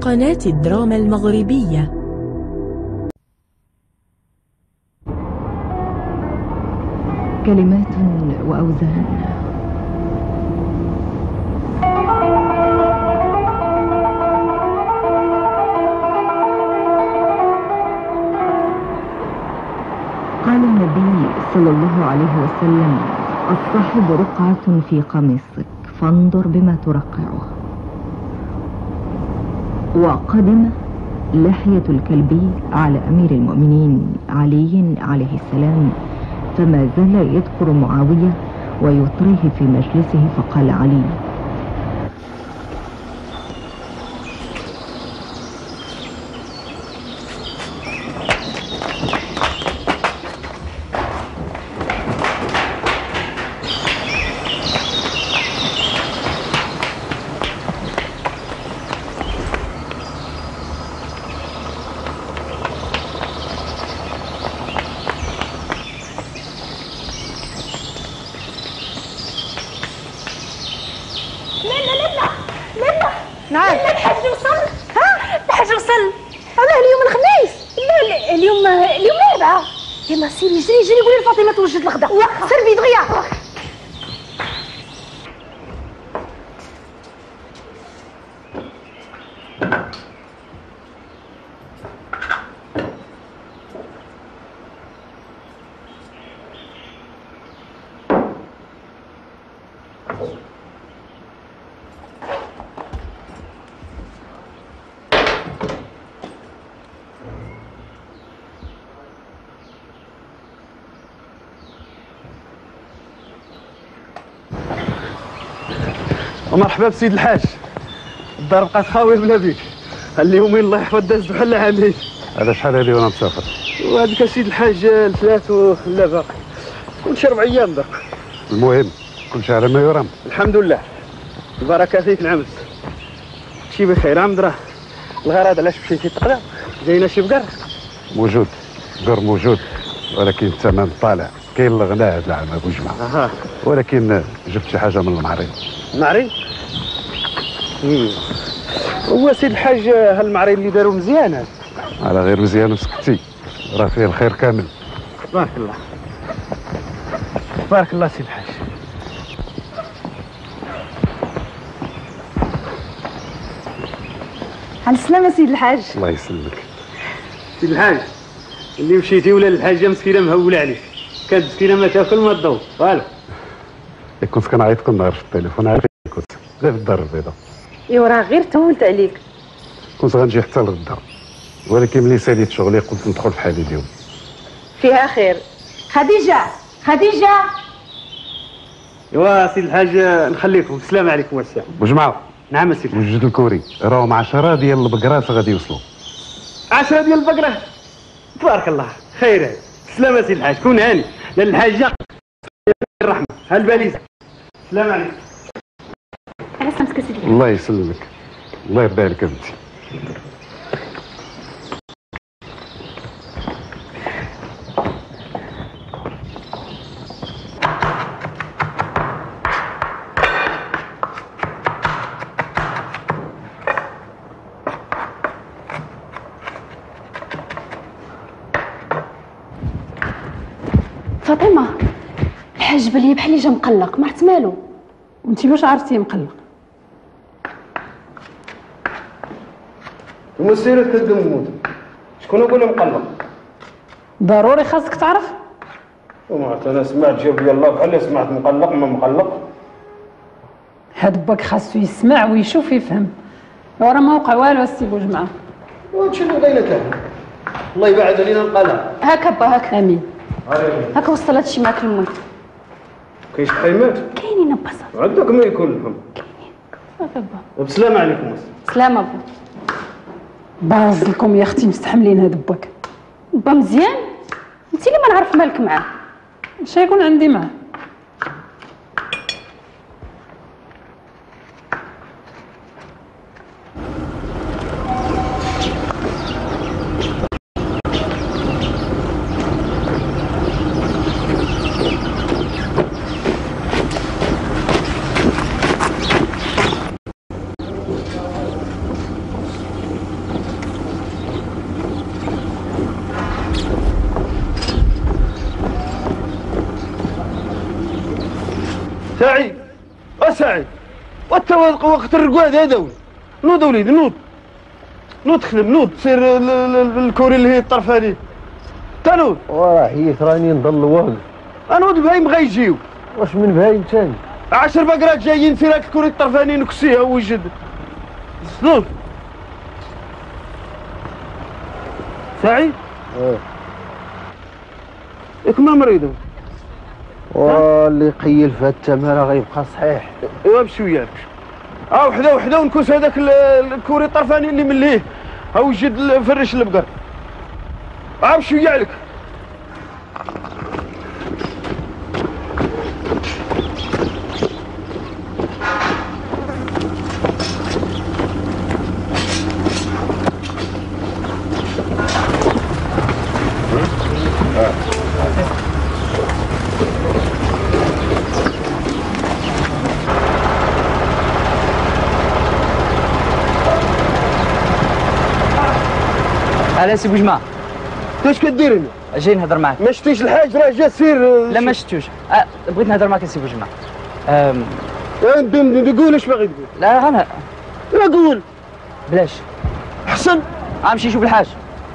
قناة الدراما المغربية. كلمات وأوزان. قال النبي صلى الله عليه وسلم: الصاحب رقعة في قميصك فانظر بما ترقعه. وقدم لحية الكلبي على أمير المؤمنين علي عليه السلام، فما زال يذكر معاوية ويطريه في مجلسه، فقال علي: نعم. لا الحاج وصل. ها الحاج وصل. علاه اليوم الخميس؟ لا اليوم الاربعاء. يا ما سيري جري قولي لفاطمه توجد الغدا. سير بيد غيا. مرحبا بسيد الحاج. الدار بقات خاويه بلا بيك. اليومين الله يحفظ دازت بحال عامين. هذا شحال هذه وانا مسافر؟ وهذيك سيد الحاج الثلاث ولا باقي كل شي 4 ايام باقي. المهم كل شيء على ما يرام. الحمد لله البركه فيك نعمت. شي بخير عم دراه. الغرض علاش مشيتي تقرا؟ جاينا شي بقر؟ موجود بقر موجود، ولكن الثمن طالع. كاين الغناء هذا العام ابو جمعه. ولكن جبت شي حاجه من المعرض. المعري؟ هو سيد الحاج هالمعري اللي داروا مزيان هذا. على غير مزيان وسكتي، راه فيه الخير كامل. بارك الله بارك الله سيد الحاج. على السلامة سيد الحاج. الله يسلمك. سيد الحاج اللي مشيتي ولا الحاجه مسكينه مهوله عليك، كانت مسكينه ما تاكل ما تضوء والو. كنت كنعيط كل نهار في التليفون، عارف كنت غير في الدار البيضاء. ايوا راه غير طولت عليك. كنت غنجي حتى لغدا، ولكن ملي ساليت شغلي قلت ندخل في حالي اليوم. فيها خير. خديجة ايوا سيد الحاج نخليكم. السلام عليكم والسلام. بوجمعه. نعم سيدي. وجد الكوري راهم 10 ديال البقرات غادي يوصلوا. 10 ديال البقره؟ تبارك الله خير. السلام سيد الحاج، كون هاني. لا الحاجه الرحمه هالباليزه. السلام عليكم. على سلامتك سيدي. الله يسلمك. الله يرضى عليك بنتي. فاطمة الحاج بلي بحال اللي جا مقلق، ما عرفت مالو. وانتي واش عرفتيه مقلق؟ المسيرة كتقدم موت. شكون هو اللي مقلق؟ ضروري خاصك تعرف. وما عرفت انا سمعت جاب يلا بحال سمعت مقلق ما مقلق. هاد باك خاصو يسمع ويشوف يفهم. ورا ما وقع والو السي بوجمعه. وهادشي اللي بغينا كامل. الله يبعد علينا القلق. هاكا با هاكا. امين. هاكا وصل هادشي معاك لمي. كاين شي حيمات؟ كاينين با. عندك ما يكون الحمد. كاينين. هاكا با. وبسلام عليكم. سلام با. باز لكم يا اختي مستحملين هاد باك. با مزيان؟ انتي اللي ما نعرف مالك معاه. اش يكون عندي معاه؟ سعيد سعيد والتوافق وقت الرقاد هذا وليد. نوض وليدي نوض خدم، نوض سير الكوري اللي هي الطرفاني تنوض. وراه حيت راني نضل واقف. انوض البهايم غيجيو. واش من بهايم ثاني؟ 10 بقرات جايين سير هاك الكوري الطرفاني نكسيها وجد. نوض سعيد. ياك ما مريض واللي يقيل في هاد التماره غيبقى صحيح. ايوا بشويه وحده ونكوس هذاك الكوري الطرفاني اللي مليه وجد فرش البقر. بشويه عليك. هلا سي بوجمع. اش كدير هنا؟ جاي نهضر معاك. ما شتيش الحاج راه جا سير. لا ما شفتوش. بغيت نهضر معاك سي بوجمع. قول اش باغي تقول. لا انا لا قول. بلاش. احسن. غنمشي نشوف الحاج.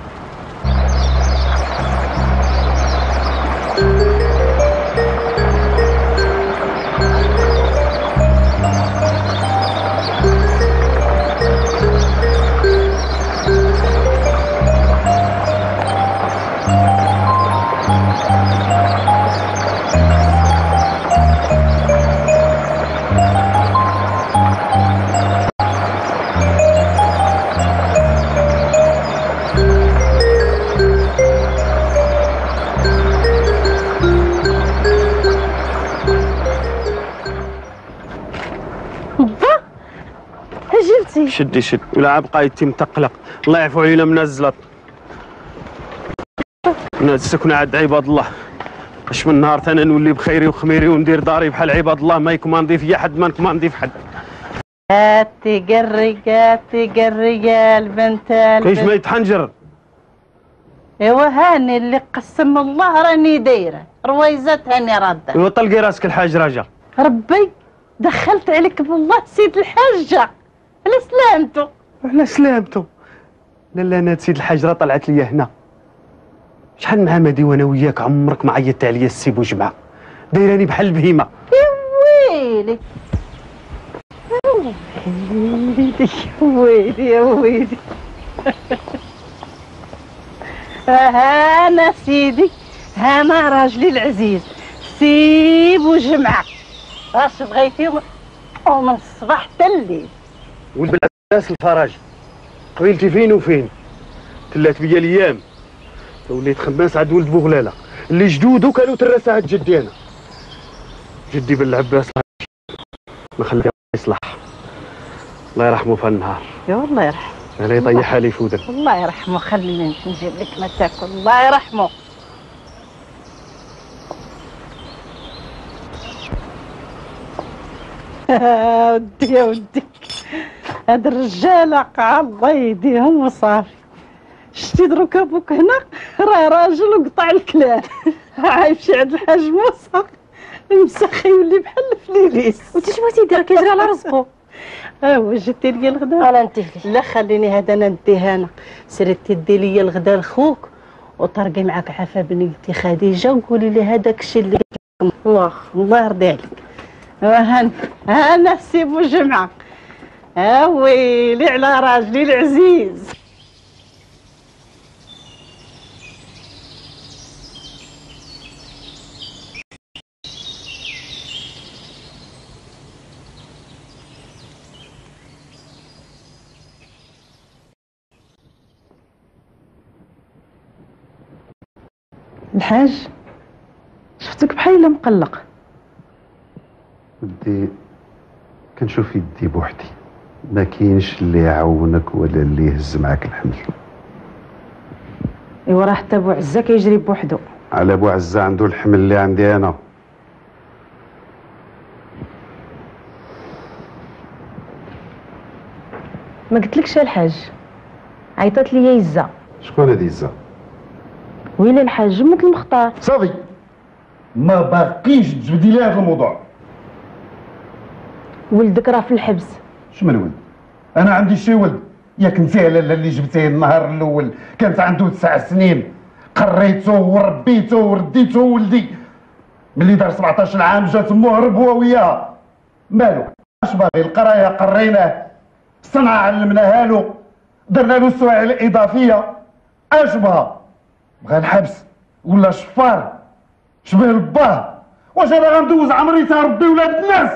شدي ولا بقى يتم تقلق. الله يعفو علينا من الزلط. السكنة عند عباد الله. اش من نهار ثاني نولي بخيري وخميري وندير داري بحال عباد الله، ما يكوماندي فيا حد، ما نكوماندي في حد. قري البنت كيش ما يتحنجر. ايوا هاني اللي قسم الله راني دايره رويزات هاني راده. ايوا طلقي راسك الحاج راجع. ربي دخلت عليك بالله سيد الحاجه. على سلامته. لا انا سيد الحاج راه طلعت لي هنا. شحال من عام هادي وانا وياك عمرك ما عيطت عليا السي بوجمع. دايراني بحال البهيمه. ويلي ويلي انا سيدي، انا راجلي العزيز سي بوجمع. اش بغيتي ومن الصباح حتى الليل. ولد الناس الفرج قبيلتي فين وفين. تلات بيا الايام وليت خماس عند ولد بوغلاله اللي جدودو كانوا تراسه عند جدي. انا جدي بن العباس ما خلاه يصلح، الله يرحمه في النهار. يا الله يرحمه. انا يطيحها لي فودن. الله يرحمه. خليني نجيب لك ما تاكل. الله يرحمه. ودي يا ودي هاد الرجاله قاع الله يهديهم وصافي. شتي دروك ابوك هنا راه راجل وقطع الكلام. عايمشي عند الحاج موسى المسخ يولي بحال الفليليس. وانت اش بغيتي دير كيجري على رزقو. جبتي لي الغدا؟ انا نديه لك. لا خليني هذا انا نديه انا. سيري تدي لي الغدا لخوك وطرقي معاك عفا بنتي خديجه وقولي لي هذاك الشيء اللي الله يرضي عليك. انا سي بوجمعه. ويلي على راجلي العزيز. الحاج شفتك بحال مقلق. ودي كنشوف يدي بوحدي، ما كاينش اللي يعاونك ولا اللي يهز معاك الحمل. ايوا راه حتى بو عزه كيجري بوحدو. على بو عزه عنده الحمل اللي عندي انا. ما قلتلكش الحاج عيطت لي يزه. شكون هادي يزه؟ ويلي الحاج امك المختار. صافي ما باقيش تجبدي لي هذا الموضوع. ولدك راه في الحبس. شمن ولد؟ انا عندي شي ولد؟ ياك انت لاله اللي جبتيه النهار الاول كانت عنده 9 سنين، قريته وربيته ورديته ولدي. ملي دار 17 عام جات امه هرب هو وياها. مالو؟ اش باغي؟ القرايه قريناه، الصنعه علمناها له، درنا له السوايع الاضافيه. اش بغا؟ بغا الحبس ولا شفار؟ شبه لباه؟ واش انا غندوز عمري تربي ولاد الناس؟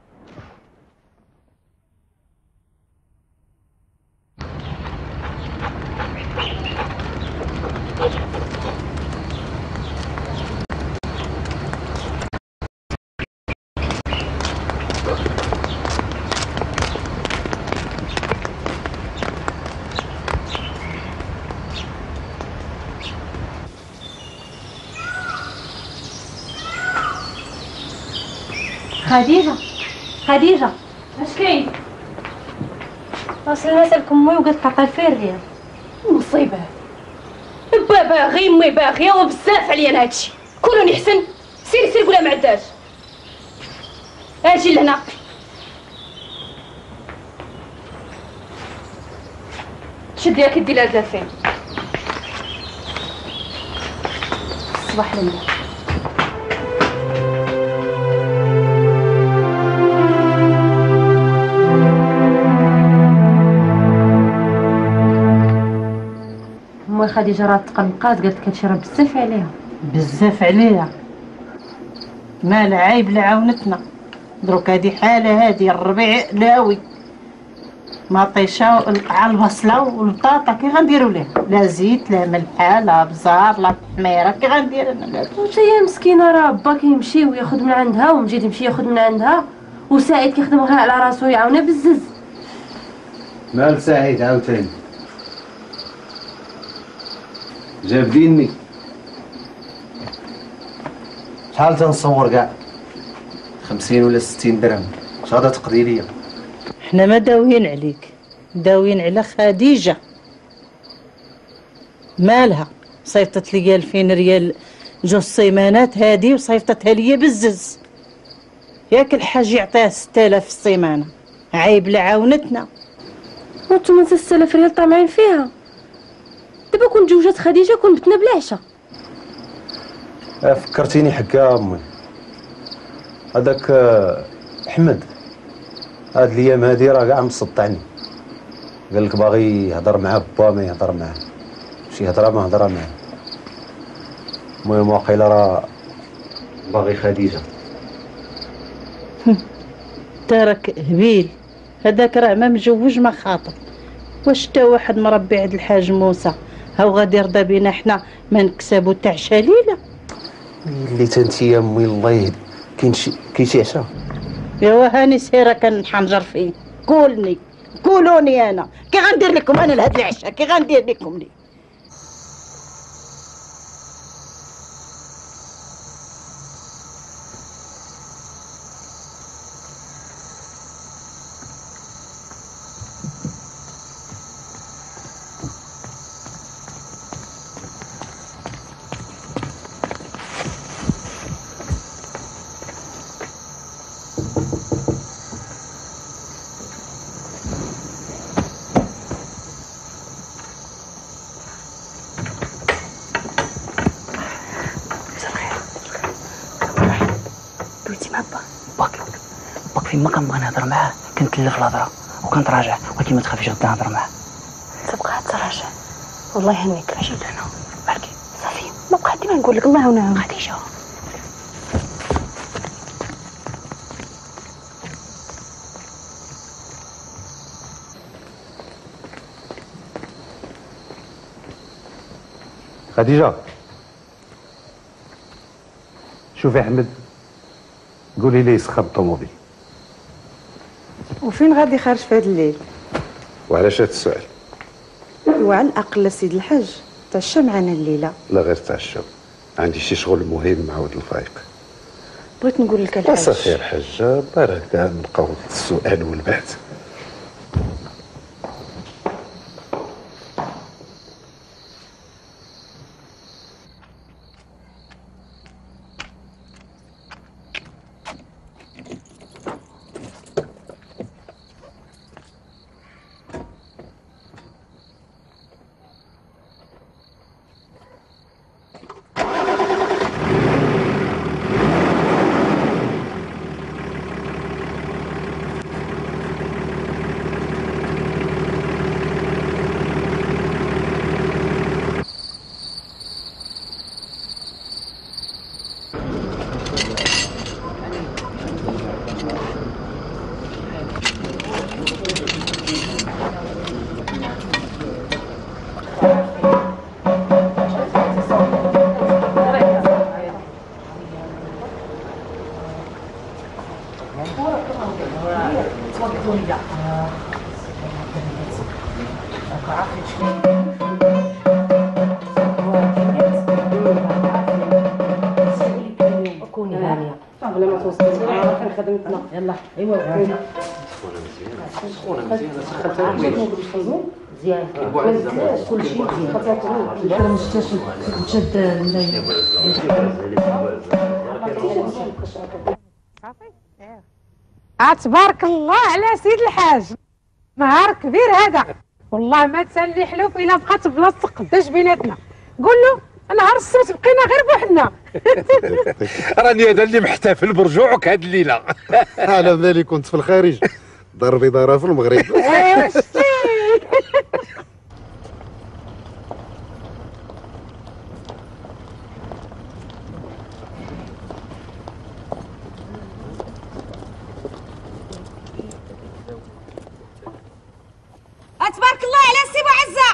خديجة اش كاين؟ وصلنا سالك امي وقالت تعطي فيه الريال. مصيبه، با باغي امي باغيه وبزاف عليا انا هادشي. كلوني حسن، سيري قولها ما عداش. اجي لهنا. شدي راكي ديري لها 2000. صباح لله. امي خديجه راه تقلقات، قالت لك هادشي راه بزاف عليها. بزاف عليها مال عيب لعاونتنا. دروك هادي حاله، هادي الربيع لاوي مطيشه على البصله والبطاطا، كي غنديروا ليه؟ لا زيت لا ملحه لا بزار لا حميره، كي غندير انا؟ وتا هي مسكينه، راه با كيمشي وياخذ من عندها ومجي تمشي ياخذ من عندها، وسعيد كيخدم غير على راسو يعاونها بالزز. مال سعيد عاوتاني جاب ديني. شحال تنصور كاع؟ 50 ولا 60 درهم. اش غادا تقضي ليا؟ حنا ما داويين عليك، داويين على خديجه. مالها صيفطت لي 2000 ريال جوج سيمانات هادي، وصيفطتها لي بالزز. ياك الحاج يعطيها 6000 في السيمانه، عيب لعاونتنا. وانتوما 6000 ريال طامعين فيها. دابا كون تزوجات خديجه كون بتنا بلا عشا. فكرتيني حكا امي. هذاك احمد هاد الايام هادي راه كاع مسطعني. قال لك باغي يهضر مع با ما يهضر معاه، شي هضره ما هضره معاه. المهم واقيلا راه باغي خديجه. ترك هبيل هذاك، راه ما مجوج ما خاطب. واش تا واحد مربي عند الحاج موسى هاو غادي يرضى بينا حنا ما نكسبو تاع شليله؟ اللي تنتي يا امي الله يهدي. كاين شي عشا؟ يا هاني سيره كنحنجر فيه. قولوني انا كي غندير لكم انا لهاد العشاء، كي غندير لكم لي؟ فين ما كنبغي نهضر معاه كنتلف الهضره وكنتراجع، ولكن ما تخافيش غدا نهضر معاه. تبقى تراجع والله يهنيك. اجي انا بركي صافي، ما بقى ديما نقول لك الله يعاونها خديجه. خديجه شوفي احمد، قولي لي يسخن الطوموبيل. وفين غادي خارج في هذا الليل؟ وعلاش هذا السؤال؟ وعلى الاقل سيد الحاج تعشى معنا الليله. لا غير تعشى، عندي شي شغل مهم مع ولد الفايق. بغيت نقول لك الحاج. صافي الحاجه برك نبقاو السؤال والبحث. كوني هانيه بلا ما توصلي كان خدمتنا يلا ايوا سخونه مزيانه سخنتها مزيان كل شيء مزيان ما شفتش تشد الليل صافي تبارك الله على سيد الحاج، نهار كبير هذا والله ما تسالي حلوف الا بقات بلاصه قداش بيناتنا. قول له نهار السبت بقينا غير بوحدنا. راني هذا اللي محتفل برجوعك هاد الليله. على بالي كنت في الخارج ضربي ضرب في المغرب. تبارك الله على سي معزه.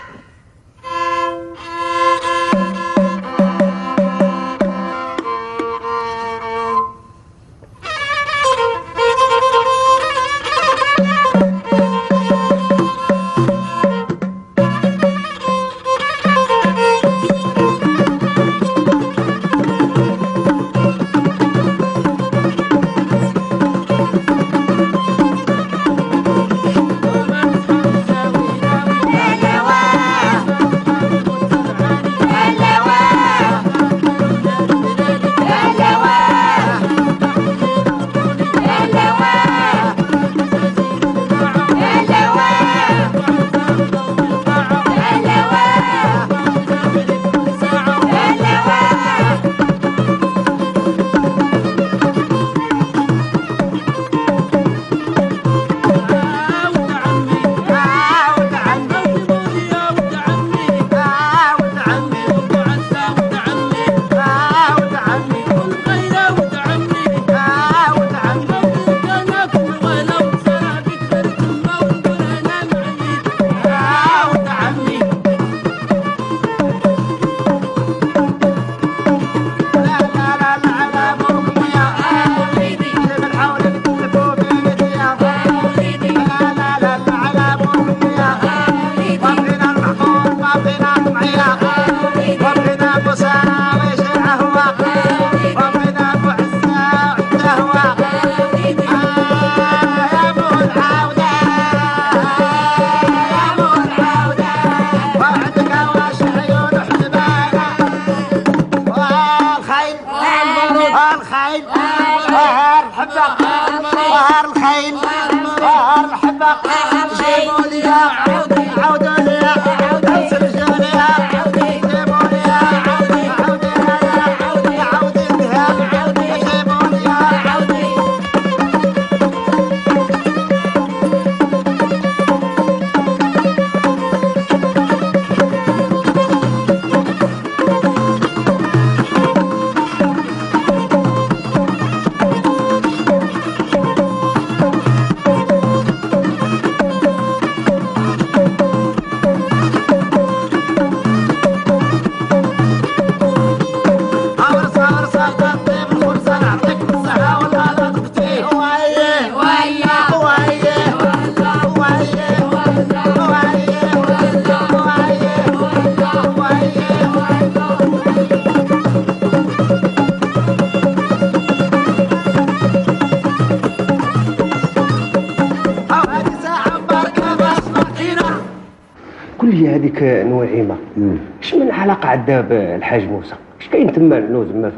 هذيك نعيمه اش من علاقه عندها بالحاج موسى؟ اش كاين تما عنو زعما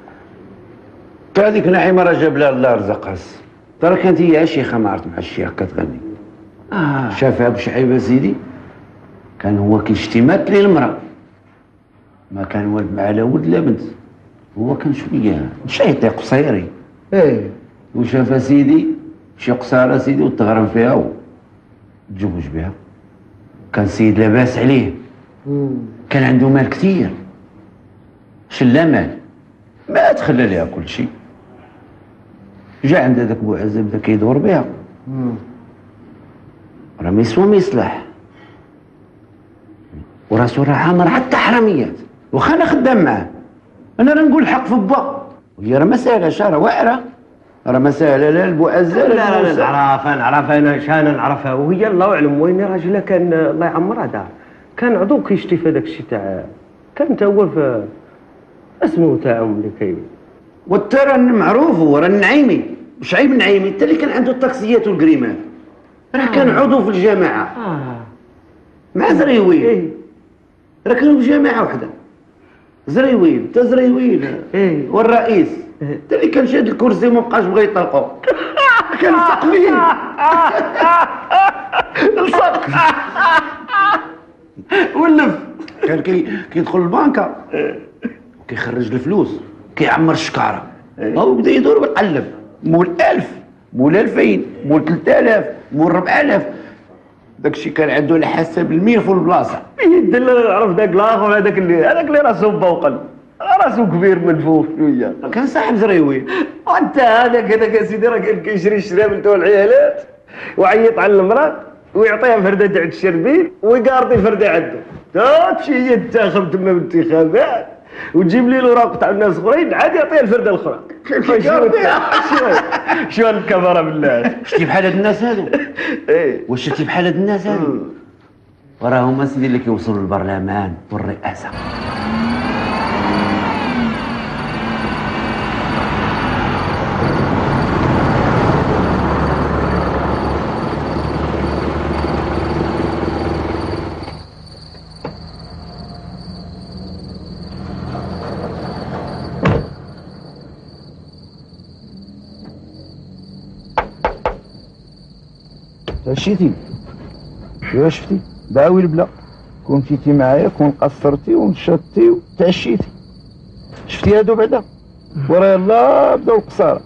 في هذيك نعيمه راه جاب لها الله رزقها ترى كانت هي شيخه ما عرفت مع الشيخ كتغني شافها بشعيبه سيدي كان هو كيشتمات ليه المراه ما كان والد مع لا ولد لا بنت هو كان شويه شيطي قصيري وشافها سيدي شي قصاره سيدي وتغرم فيها وتزوج بها كان سيد لاباس عليه كان عنده مال كثير شلا مال ما تخلى ليها كل شيء جا عند هذاك بوعزة بدا كيدور بها راه ما يسوى ما يصلح وراسو راه عامر حتى حراميات واخا انا خدام معاه انا راه نقول الحق في با وهي راه ما ساهلاش راه واعره راه ما سهله لا البؤزه لا نعرف انا شان نعرفها، وهي الله اعلم وين راجلها كان الله يعمرها دار، كان عضو كيشتي في هذاك الشيء تاع، كان تا هو في اسمه تاعهم اللي كاين. والترى معروف هو راه النعيمي، شعيب النعيمي انت اللي كان عنده الطاكسيات والكريمات، راه كان عضو في الجماعه مع زريويل. راه كانوا في جماعه وحده، زريويل تا زريويل والرئيس انت اللي كان شاد الكرسي وما بقاش بغا يطلقوا. كان سقفين الصق ولف. كان كيدخل البنكه وكيخرج الفلوس، كيعمر الشكاره، هو بدا يدور ويقلب، مول 1000 مول 2000 مول 3000 مول 4000. داكشي كان عنده على حسب المير في البلاصه. يدل نعرف داك الاخر هذاك اللي راسو بوقل، راسو كبير من فوق شويه، كان صاحب زريويل. وانت هذاك اسيدي راه كان كيشري الشراب تاع العيالات وعيط على المراه ويعطيها فرده تاع الشربين ويقارضي فرده عنده. تمشي هي تنتخب تما بالانتخابات وتجيب لي الاوراق تاع الناس اخرين عاد يعطيها الفرده الاخرى. شو الكفره بالله. شتي بحال هاد الناس هادو؟ واش شتي بحال هاد الناس هادو؟ وراهم اسيدي اللي كيوصلوا للبرلمان والرئاسه. تعشيتي ايوا شفتي داوي البلا، كون مشيتي معايا كون قصرتي ونشطتي وتعشيتي. شفتي هادو بعدا ورا يلا بداو القصاره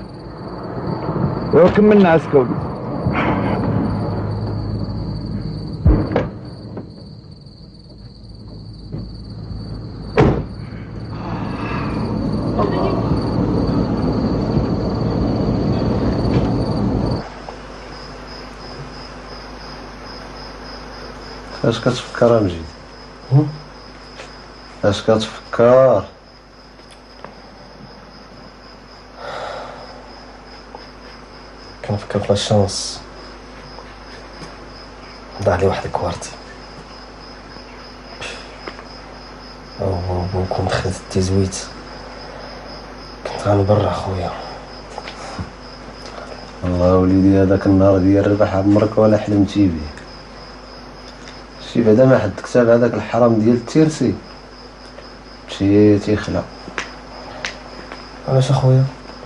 وكملنا عسكا وليدي. اش كتفكر مجيد؟ اش كتفكر؟ كنفكر في الشانس ضاع لي واحد الكوارتي كون دخلت التزويت كنت غنبرع خويا. والله وليدي هذاك النهار ديال الربح عمرك ولا حلمتي به. شي بعدا ما حد كتب هذاك الحرام ديال التيرسي مشيتي خلا. علاش اخويا؟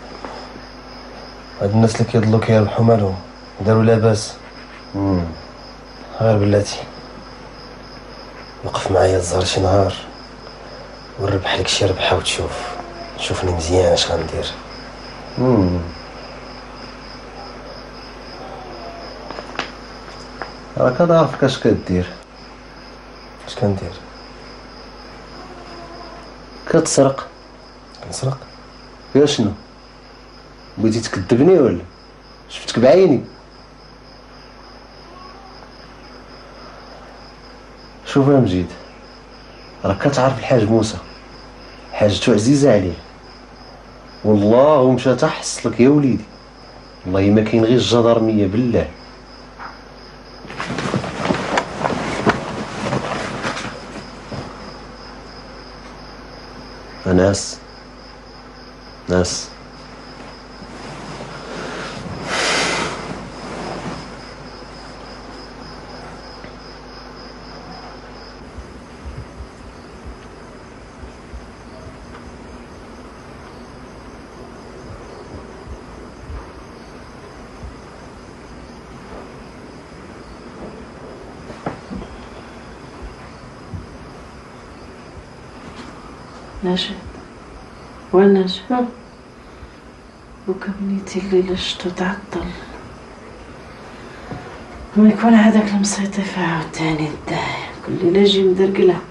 هاد الناس اللي كيضلوا كيربحوا مالهم داروا لاباس. غير بلاتي وقف معايا الزهر شي نهار ونربح لك شي ربحه وتشوفني مزيان اش غندير. راك كنعرفك اش كدير. اش كندير؟ كتسرق. كنسرق؟ فيها شنو؟ بغيتي تكذبني ولا؟ شفتك بعيني. شوف يا مجيد، راك كتعرف الحاج موسى، حاجته عزيزه عليه والله ومشى تحصلك يا وليدي. والله ما كاين غير الجدرميه بالله. ناس ناشد وين ناشد؟ وكبنيتي الليلة شتو تعطل ما يكون هذاك المسيطف عاوتاني الداي كل ليلة يجي مدرقلة.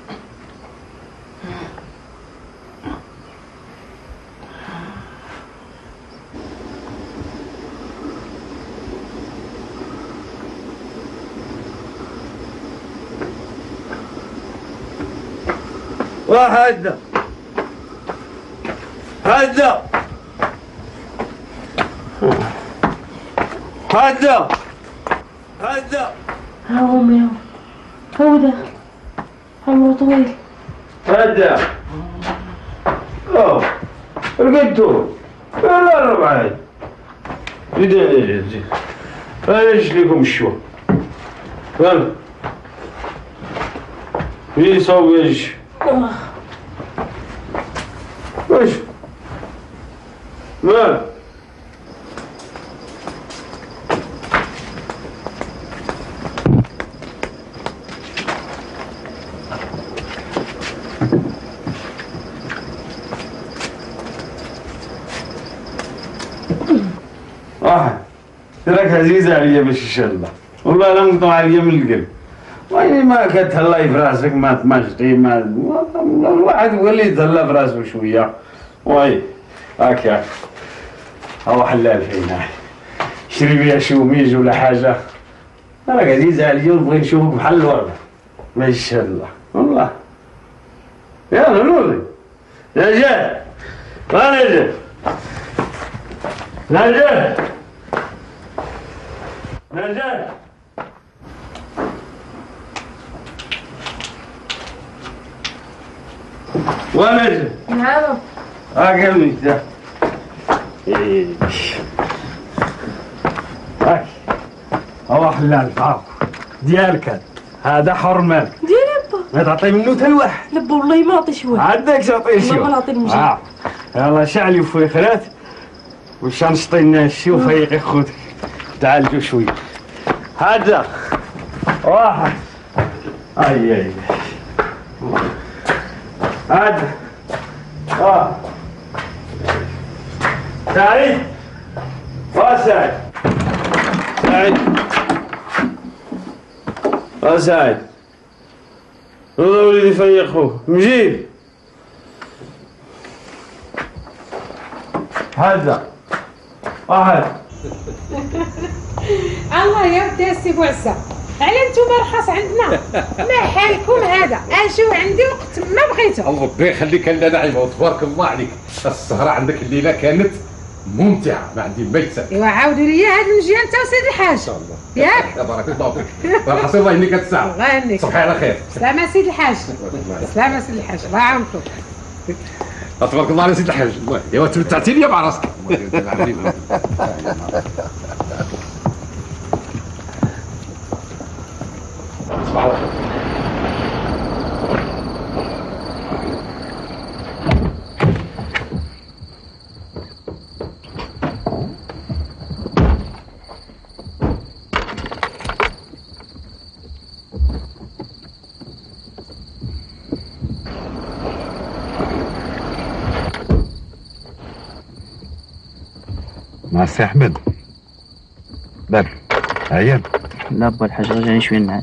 واحد هذا هدا ها هو ميو هو داخل عمرو طويل. هدا لقيتو لا الربعة زيد انا نجي لكم الشوا فهمت مين صوب يجي واش ما تراك عزيزة عليا باش ان شاء الله والله لا نقطع عليا من القلب ويني ما كتهلاي في راسك ما تمشطي ما الواحد يولي يتهلا في راسو شويه وي هاكا هو حلال فينا شري بيها شوميج ولا حاجه راك عزيزة عليا ونبغي نشوفك بحال الورده ما شاء الله والله يلا نوضي نجاح نجاح نجاح نجاح ونجاح نعم هاكا المفتاح هاك هو حلال فاق ديالك هذا حر مالك ديالي با ما تعطي منه حتى لواحد لا با والله ما عطي شويه عندك تعطي شويه والله ما نعطي المجال يلا شعلي وفيخرات وشنشطي الناس وفيقي خوتك تعالجوا شويه هذا واحد اي هذا سعيد سعيد سعيد والله وليدي فيق خوه مجيب هذا واحد الله يا سي بوعسة على نتوما رخص عندنا ما حالكم هذا اجيو عندي وقت ما بغيتو الله ربي يخليك لنا وتبارك الله عليك السهره عندك الليله كانت ممتعه ما عندي ما يتسال ايوا عاودوا لي هاد المجيان تا سيدي الحاج ان شاء الله ياك بارك الله فيك الحصيل الله يهنيك الساعه الله يهنيك صبحي على خير سلامة سيدي الحاج سلامة سيدي الحاج الله يعاونكم تبارك الله على سيدي الحاج ايوا تمتعتي لي مع راسك صباح الخير مع السي احمد مالك عيان؟ لا با الحاج رجعني شويه النعاس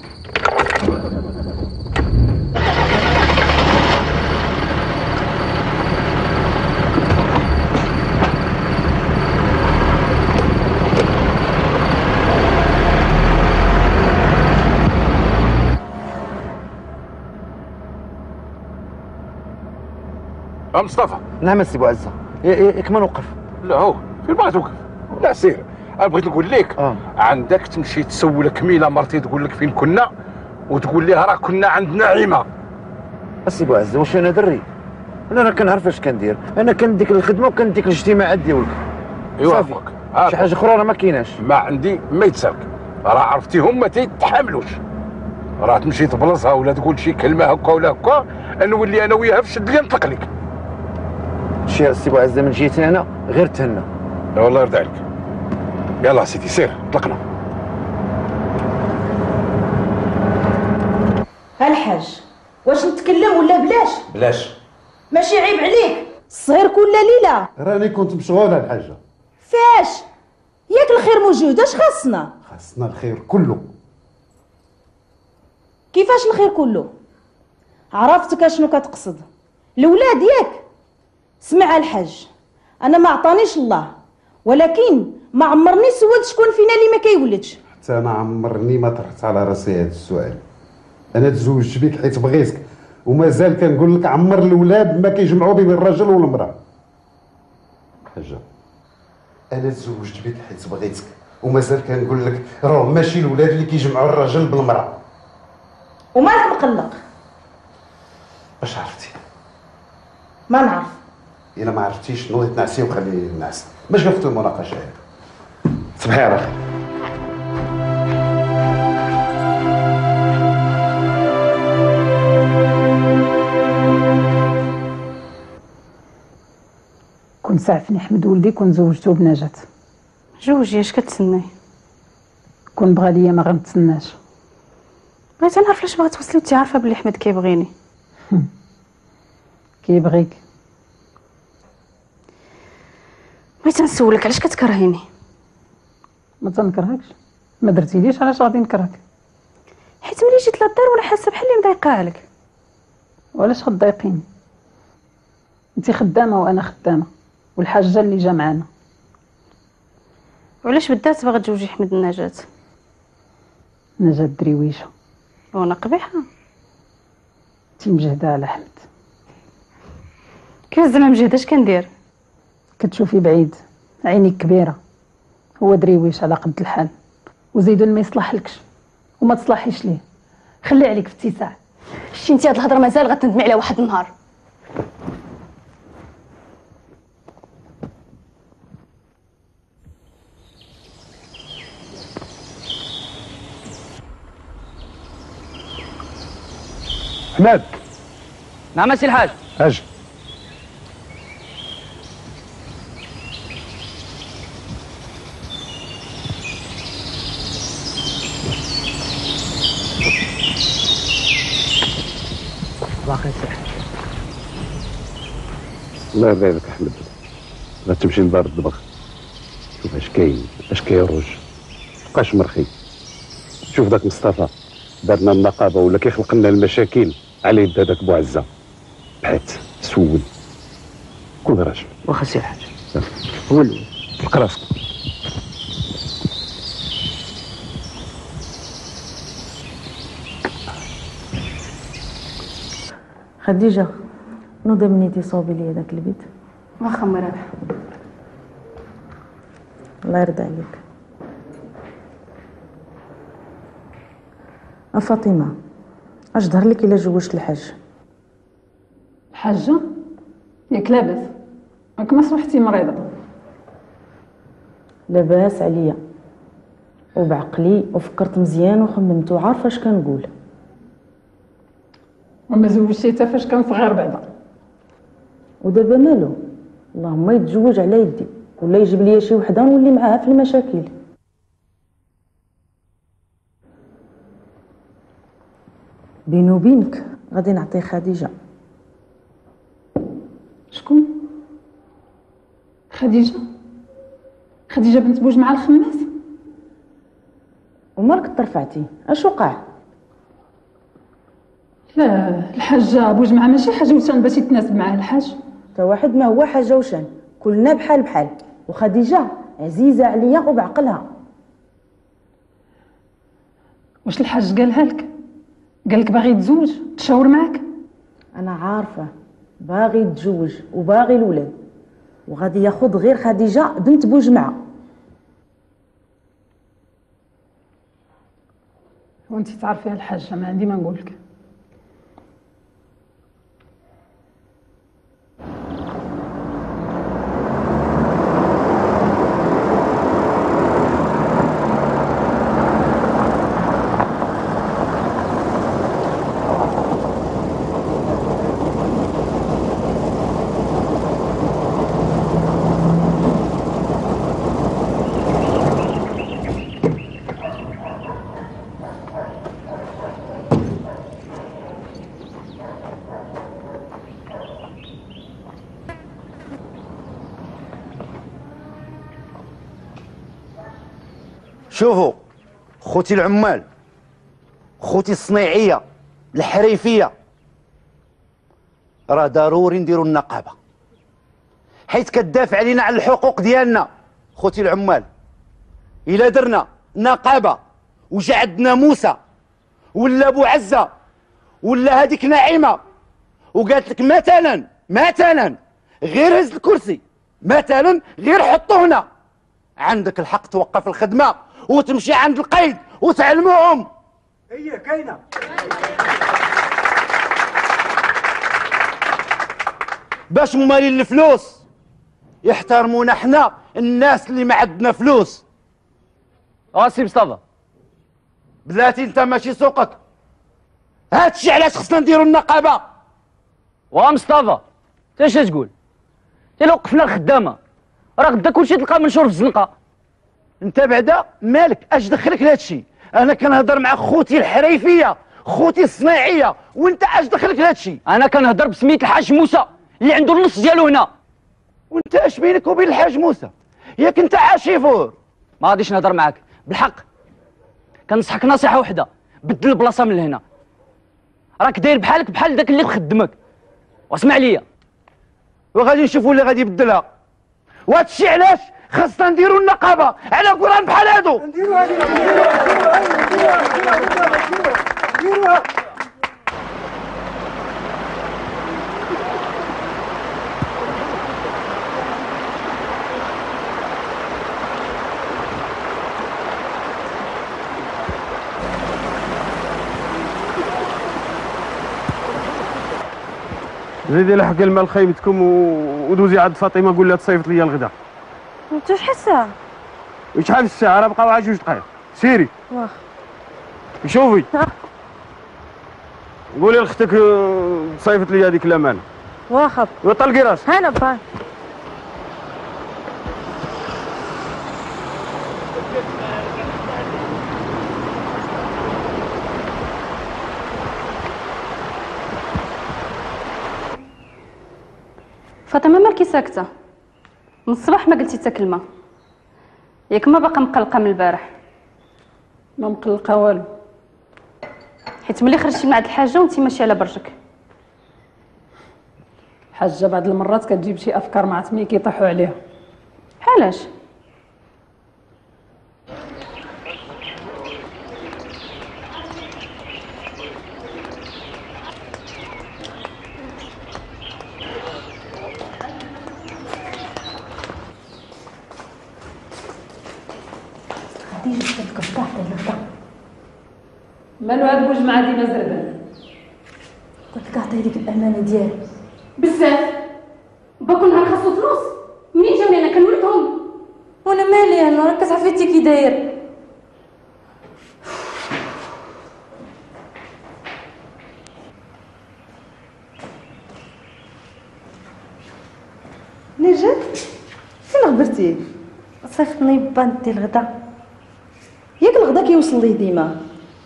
مصطفى نعم السي بوعزة كمان وقف لا هو فين باغي توقف؟ لا سير انا بغيت نقول لك عندك تمشي تسول كميله مرتي تقول لك فين كنا وتقول لها راه كنا عند نعيمه السي بوعزة واش انا دري انا كنعرف اش كندير انا كنديك الخدمه وكنديك الاجتماعات ديالك يوافقك شي حاجه اخرى راه ما كايناش ما عندي ما يتسالك راه عرفتيهم ما تيتحاملوش راه تمشي تبلصها ولا تقول شي كلمه هكا ولا هكا نولي انا وياها في شد لي نطلق لك شي السي بوعزة من جيتي انا غير تهنى لا والله يرضي عليك يلا سيدي سير طلقنا الحاج واش نتكلم ولا بلاش؟ بلاش ماشي عيب عليك الصهير كل ليله راني كنت مشغوله الحاجه فاش ياك الخير موجود اش خاصنا الخير كله كيفاش الخير كله عرفتك اشنو كتقصد الاولاد ياك سمع الحاج انا ما عطانيش الله ولكن ما عمرني سولت شكون فينا اللي ما كيولدش حتى انا عمرني ما طرحت على راسي هذا السؤال انا تزوجت بك حيت بغيتك ومازال كنقول لك عمر الاولاد ما كيجمعوا بين الرجل والمراه حاجه انا تزوجت بك حيت بغيتك، ومازال كنقول لك راه ماشي الولاد اللي كيجمعوا الراجل بالمراه. ومالك مقلق؟ باش عرفتي؟ ما نعرف. الا ما عرفتيش نوضي تنعسي وخلي الناس باش نفتحوا المناقشه هذه. صباحي على خير. كون سعفني حمد ولدي كون زوجته بنجاة. جوجي اش كتسناي؟ كون بغى ليا ما غنتسناش. بغيت نعرف علاش باغا توصلي وانتي عارفه بلي حمد كيبغيني. كيبغيك. بغيت نسولك علاش كتكرهيني؟ ما تنكرهكش، ما درتيليش علاش غادي نكرهك؟ حيت ملي جيت للدار وانا حاسه بحال اللي مضايقه عليك. وعلاش غتضايقيني؟ انت خدامه وانا خدامه، والحاجه اللي جا معانا. وعلاش بالذات باغا تزوجي حمد النجاة؟ نجاة درويشه. وانا قبيحه؟ انت مجهده على حمد. كيف زعما مجهده؟ اش كندير؟ كتشوفي بعيد، عينيك كبيره. هو درويش على قد الحال، وزيدون ما يصلحلكش وما تصلحيش ليه. خلي عليك في اتساع. شتي انت هاد الهضره مازال غتندمي عليها واحد النهار. حماد. نعم سي الحاج. اجي. باقي سي الحاج. الله يرضي عليك احمد، غتمشي لدار الدبغ شوف اش كاين اش كيروج، مبقاش مرخي. شوف داك مصطفى دارنا النقابه ولا كيخلق لنا المشاكل على يد هذاك بوعزه. بحث سول كون راجل. واخا سي الحاج. هو الاول فك راسك. خديجه نوضي مني تصوبي لي هذاك البيت. واخا مراد. الله يرضى عليك. فاطمه اش ظهر لك الا جوجت الحاج؟ الحاجه ياك لاباس؟ راك ما صبحتي مريضه. لاباس عليا وبعقلي وفكرت مزيان وخممت وعارفه اش كنقول. وما زوجتي حتى فاش كان صغير بعدا. ودابا مالو؟ اللهم يتزوج على يدي ولا يجيب لي شي وحده نولي معاها في المشاكل. بيني وبينك غادي نعطي خديجه. شكون؟ خديجه؟ خديجه بنت بوج مع الخماس؟ ومالك ترفعتي؟ اش وقع؟ لا الحاجه بوجمعه ماشي حاجه وشان باش يتناسب معاه الحاج. تا واحد ما هو حاجه وشان، كلنا بحال بحال، وخديجه عزيزه عليا وبعقلها. واش الحاج قالها لك؟ قال لك باغي يتزوج تشاور معاك؟ انا عارفه باغي يتزوج وباغي الولاد، وغادي ياخذ غير خديجه بنت بوجمعه. وانت تعرفيها الحاجه، ما عندي ما نقول لك. شوفوا خوتي العمال، خوتي الصنايعيه الحريفيه، راه ضروري نديروا النقابه حيت كتدافع علينا على الحقوق ديالنا. خوتي العمال الا درنا نقابه وجا عندنا موسى ولا بوعزه ولا هذيك نعيمه وقالت لك مثلا غير هز الكرسي، مثلا غير حطوه هنا، عندك الحق توقف الخدمه وتمشي عند القيد وتعلموهم. هي كاينه. باش ممالين الفلوس يحترمونا حنا الناس اللي ما عندنا فلوس. سي مصطفى بلاتي انت ماشي سوقك. هادشي علاش خصنا نديرو النقابه. مصطفى انت اش تقول؟ الا وقفنا الخدامه راه غدا كلشي تلقى منشور في الزنقه. انت بعدا مالك اش دخلك لهادشي؟ انا كنهضر مع خوتي الحريفيه خوتي الصناعيه وانت اش دخلك لهادشي؟ انا كنهضر بسميه الحاج موسى اللي عنده النص ديالو هنا. وانت اش بينك وبين الحاج موسى؟ ياك انت عاشيفور. ما غاديش نهضر معاك بالحق. كنصحك نصيحه وحده، بدل البلاصه من هنا. راك داير بحالك بحال داك اللي خدمك. واسمع ليا وغادي نشوفوا اللي غادي يبدلها. وهادشي علاش خاصنا نديروا النقابه على قران بحال هادو. نديروها. زيدي لحق الماء لخيبتكم ودوزي عند فاطمه قول لها تصيفط لي الغدا. انت شحال الساعه؟ شحال الساعه؟ راه بقاو 2 دقائق. سيري واخا شوفي قولي لاختك تصيفط لي هذيك الامانه. واخا وطلقي راسك. هنا با فاطمه مالكي ساكته؟ من الصباح ما قلتي حتى كلمه. ياك ما باقا مقلقه من البارح؟ ما مقلقه والو، حيت ملي خرجتي من عند الحاجه وانت ماشيه على برجك. حاجه بعض المرات كتجيب شي افكار مع تمي كيطيحوا عليها. بحالاش؟ مالو هاد بوجمعه ديما زربان؟ قلت لك عطيه ديك الامانه ديالي بزاف. باكو نهار خاصو فلوس منين جاوني انا كنولدهم. وانا مالي انا راك كتعرفيتي كي داير. نجات فين غبرتي؟ صيفطني با ندي الغدا. ياك الغدا كيوصل ليه ديما.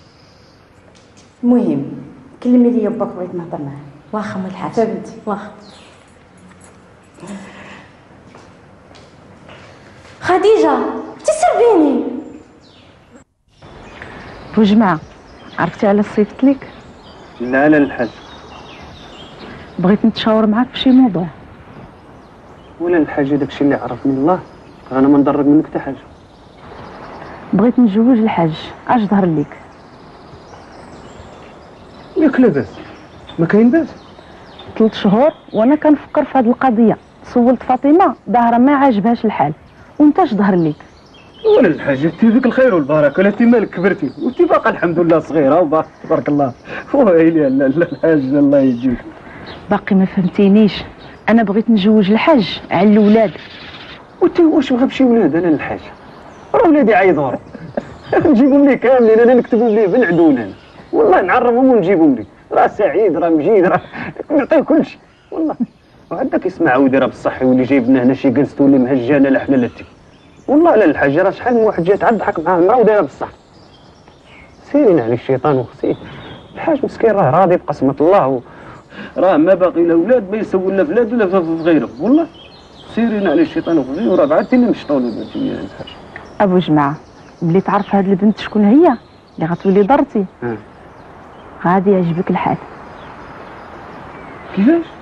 المهم كلمي لي باك بغيت نهضر معاه. واخا مول الحاج بنتي واخا. خديجه تسربيني بوجمعه عرفتي على صيفط لك؟ لا الحاج بغيت نتشاور معاك في شي موضوع. ولا الحاجه داكشي اللي عرفني الله انا ما نضرك منك حتى حاجه. بغيت نتزوج الحاج اش ظهر لك؟ ياك لاباس ما كاين باس. 3 شهور وانا كنفكر في هذه القضيه. سولت فاطمه ظاهره ما عاجبهاش الحال. وانت اش ظهر لك؟ ولا الحاج انت فيك الخير والبركه. لا انت مالك كبرتي وانت باقا الحمد لله صغيره وبارك الله. ويلي لا الحاج الله يجيك. باقي ما فهمتينيش. انا بغيت نجوج الحاج على الاولاد. وانت واش بغا بشي ولاد؟ انا الحاج راه ولادي عيطوا نجيبهم لي كاملين. انا نكتبهم ليه بالعدول انا والله نعرفهم ونجيبهم لي. راه سعيد راه مجيد راه نعطيه كلشي والله. وعندك يسمع عودي راه بصح يولي جايب لنا هنا شي جلسه تولي مهجانه لا حلالتي والله. لا الحاج راه شحال من واحد جاي تعضحك مع المراه ودايره بصح. سيرين على الشيطان وخسيه. الحاج مسكين راه راضي بقسمه الله راه ما باقي لا اولاد ما يسوي لا بلاد ولا في غيره والله. سيرين على الشيطان وخسيه وراه بعد اللي مشطول يا الحاج. ابو جماعه بلي تعرف هاد البنت شكون هي اللي غتولي ضرتي غادي يعجبك الحال. كيفاش؟